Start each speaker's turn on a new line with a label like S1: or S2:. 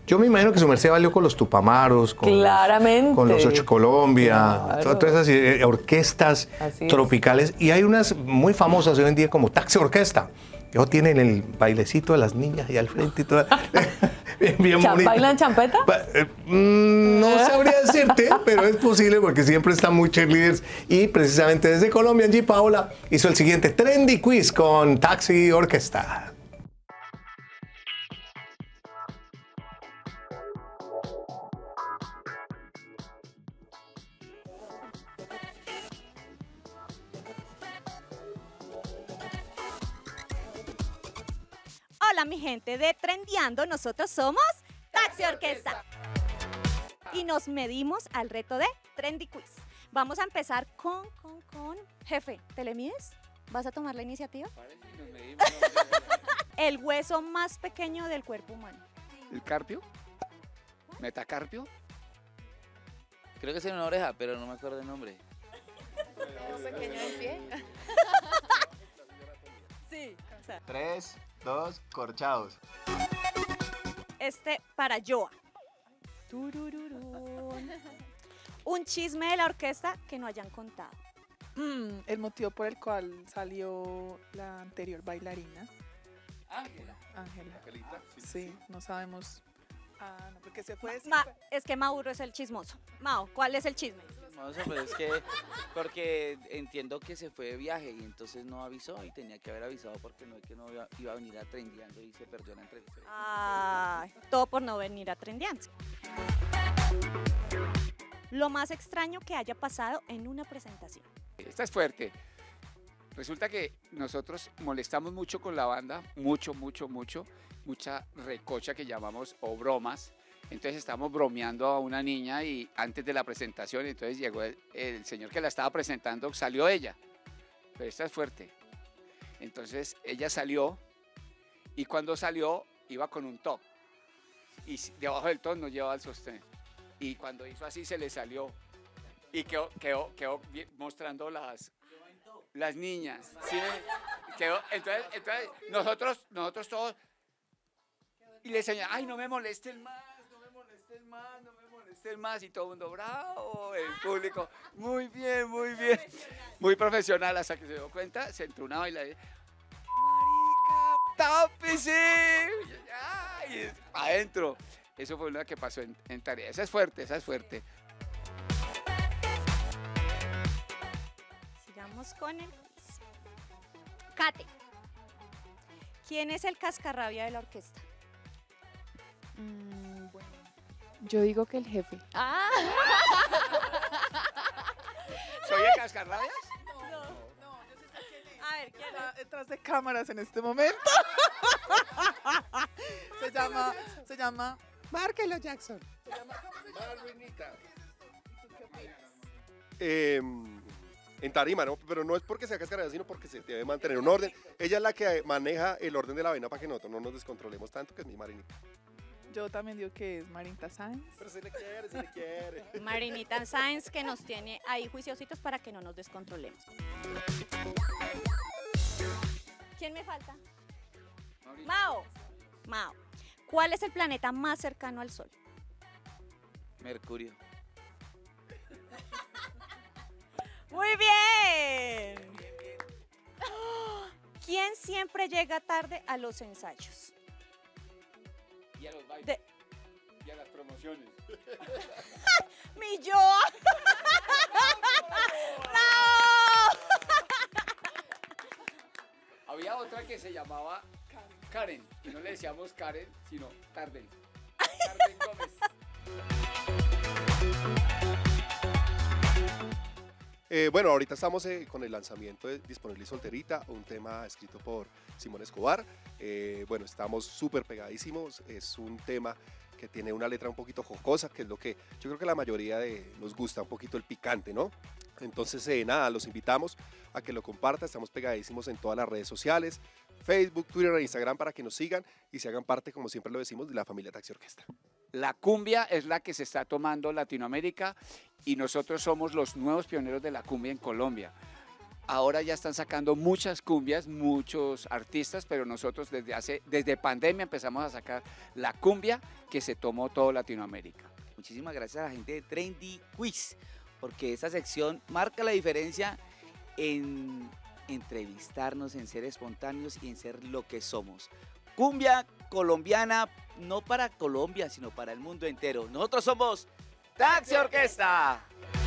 S1: Yo me imagino que su merced valió con los Tupamaros,
S2: Claramente.
S1: con los Ocho Colombia,
S2: Claro.
S1: todas esas orquestas
S2: Así es.
S1: tropicales. Y hay unas muy famosas hoy en día como Taxi Orquesta. Ellos tienen el bailecito de las niñas ahí al frente y todo. Bien bonito.
S2: ¿Bailan champeta?
S1: No sabría decirte, pero es posible porque siempre están muy cheerleaders. Y precisamente desde Colombia, Angie Paola hizo el siguiente Trendy Quiz con Taxi Orquesta.
S3: Hola mi gente de Trendeando, nosotros somos Taxi Orquesta. Y nos medimos al reto de Trendy Quiz. Vamos a empezar con Jefe, ¿te le mides? ¿Vas a tomar la iniciativa? El hueso más pequeño del cuerpo humano.
S4: ¿El carpio? ¿Metacarpio?
S5: Creo que es en una oreja, pero no me acuerdo el nombre.
S6: Pequeño del pie.
S3: Sí. O sea,
S7: 3, 2, corchados.
S3: para Joa. Turururún. Un chisme de la orquesta que no hayan contado.
S6: El motivo por el cual salió la anterior bailarina,
S5: Ángela.
S6: Ángela. Sí, no sabemos. Ah, no, porque se fue.
S3: Es que Mauro es el chismoso. Mao, ¿cuál es el chisme?
S5: No sé, pero es que porque entiendo que se fue de viaje y entonces no avisó y tenía que haber avisado porque no es que no iba a venir a Trendeando y se perdió la entrevista.
S3: Ay, todo por no venir a Trendeando. Lo más extraño que haya pasado en una presentación.
S4: Esta es fuerte. Resulta que nosotros molestamos mucho con la banda, mucha recocha que llamamos o bromas. Entonces estamos bromeando a una niña y antes de la presentación, entonces llegó el señor que la estaba presentando, salió ella. Pero esta es fuerte. Entonces ella salió y cuando salió iba con un top. Y debajo del top no llevaba el sostén. Y cuando hizo así se le salió y quedó mostrando las niñas. ¿Sí? Entonces nosotros todos y le enseñamos, ay, no me molesten más, y todo el mundo bravo, el público, muy bien, muy profesional, hasta que se dio cuenta, se entró una bailarina, marica, tápese, y adentro. Eso fue una que pasó en tarea. Esa es fuerte.
S3: Sigamos con el quiz. Kate, ¿quién es el cascarrabia de la orquesta?
S6: Bueno, yo digo que el jefe.
S4: ¿Soy el cascarrabias?
S3: A ver, ¿quién
S6: Está detrás de cámaras en este momento. Se llama Márquelo, Jackson.
S8: En tarima, ¿no? Pero no es porque sea cascarada, sino porque se debe mantener un orden. Ella es la que maneja el orden de la vaina para que nosotros no nos descontrolemos tanto, que es mi Marinita.
S6: Yo también digo que es Marinita Sáenz.
S8: Pero se le quiere.
S3: Marinita Sáenz, que nos tiene ahí juiciositos para que no nos descontrolemos. ¿Quién me falta? Mao. ¿Cuál es el planeta más cercano al Sol?
S5: Mercurio.
S3: Muy bien. ¿Quién siempre llega tarde a los ensayos?
S4: Y a los bailes. Y a las promociones.
S3: ¡Mi Joa! ¡Bravo!
S4: Había otra que se llamaba Karen, y no le decíamos Karen, sino Tarden. Tarden Gómez.
S8: Bueno, ahorita estamos con el lanzamiento de Disponible y Solterita, un tema escrito por Simón Escobar. Bueno, estamos súper pegadísimos, es un tema que tiene una letra un poquito jocosa, que es lo que yo creo que la mayoría nos gusta, un poquito el picante, ¿no? Entonces, nada, los invitamos a que lo compartan, estamos pegadísimos en todas las redes sociales, Facebook, Twitter e Instagram, para que nos sigan y se hagan parte, como siempre lo decimos, de la familia Taxi Orquesta.
S4: La cumbia es la que se está tomando Latinoamérica y nosotros somos los nuevos pioneros de la cumbia en Colombia. ahora ya están sacando muchas cumbias, muchos artistas, pero nosotros desde pandemia empezamos a sacar la cumbia que se tomó toda Latinoamérica.
S5: Muchísimas gracias a la gente de Trendy Quiz, porque esta sección marca la diferencia en entrevistarnos, en ser espontáneos y en ser lo que somos. Cumbia colombiana, no para Colombia, sino para el mundo entero. Nosotros somos Taxi Orquesta.